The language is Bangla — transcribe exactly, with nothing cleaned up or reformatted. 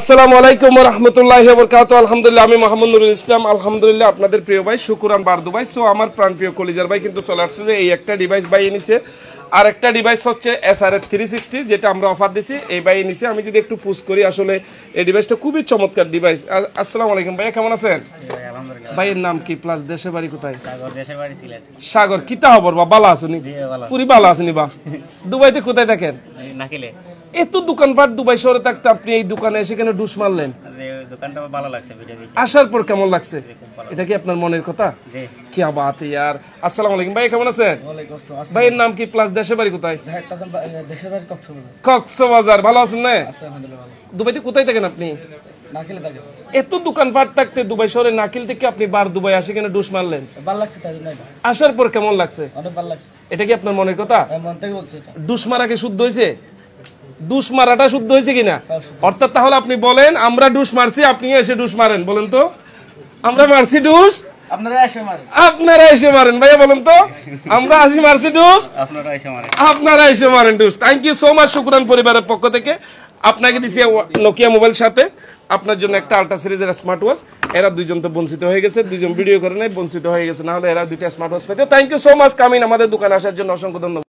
আসসালামু আলাইকুম ওয়া রাহমাতুল্লাহি ওয়া বারাকাতুহু। আলহামদুলিল্লাহ, আমি মোহাম্মদ নুরুল ইসলাম। আলহামদুলিল্লাহ, আপনাদের প্রিয় ভাই শুকুরান বারদু ভাই। সো আমার প্রাণপ্রিয় কলিজার ভাই কিন্তু চলে আসছে যে এই একটা ডিভাইস ভাই এনেছে, আর একটা ডিভাইস হচ্ছে এসআরএফ থ্রি সিক্সটি, যেটা আমরা অফার দিছি এই ভাই এনেছে। আমি যদি একটু পুশ করি, আসলে এই ডিভাইসটা খুবই চমৎকার ডিভাইস। আসসালামু আলাইকুম ভাইয়া, কেমন আছেন? ভাইয়ের নাম কি, প্লাস দেশের বাড়ি কোথায়? সাগর, দেশের বাড়ি সিলেট। সাগর, কিতা খবর বা? ভালো আছেন? পুরি ভালো আছেন বা? দুবাইতে কোথায় থাকেন? নাকিলে। এত দোকানপাট দুবাই শহরে থাকতে আপনি এই দোকানে এসে কেন ডুস মারলেন? দোকানটা ভালো লাগছে, ভিডিও দেখে আসার পর কেমন লাগছে? এটা কি আপনার মনের কথা? জি। কি বাত ইয়ার। আসসালামু আলাইকুম ভাই, কেমন আছেন? ওয়ালাইকুম আসসালাম। ভাইয়ের নাম কি, প্লাস দেশের বাড়ি কোথায়? জাহেদ কাসেম, দেশের বাড়ি কক্সবাজার। কক্সবাজার, ভালো আছেন না? আছে আলহামদুলিল্লাহ ভালো। দুবাইতে কোথায় থাকেন আপনি? নাকিলে থাকে। এত দোকানপাট থাকতে দুবাই শহরে নাকিল থেকে আপনি বার দুবাই আসে কেন ডুস মারলেন? ভালো লাগছে তাই জন্য এটা। আসার পর কেমন লাগছে? অনেক ভালো লাগছে। এটা কি আপনার মনের কথা? আমি মন থেকে বলছি এটা। ডুস মারা কি শুদ্ধ হয়েছে? ডুস মারাটা শুদ্ধ হয়েছে কিনা? অর্থাৎ তাহলে আপনি বলেন আমরা ডুস মারছি, আপনি এসে ডুস মারেন। বলেন তো, আমরা মারছি ডুস, আপনারা এসে মারেন। আপনারা এসে মারেন। ভাইয়া বলেন তো, আমরা আসি মারছি ডুস, আপনারা এসে মারেন। আপনারা এসে মারেন ডুস। থ্যাংক ইউ সো মাচ শুকরান পরিবারের পক্ষ থেকে। আপনাকে দিছি নোকিয়া মোবাইল, সাথে আপনার জন্য একটা আল্ট্রা সিরিজের স্মার্ট ওয়াচ। এরা দুইজন তো বঞ্চিত হয়ে গেছে, দুইজন ভিডিও করে নাই, বঞ্চিত হয়ে গেছে, না হলে এরা দুইটা স্মার্ট ওয়াচ পেতে। থ্যাংক ইউ সো মাচ কামিন, আমাদের দোকানে আসার জন্য অসংখ্য ধন্যবাদ।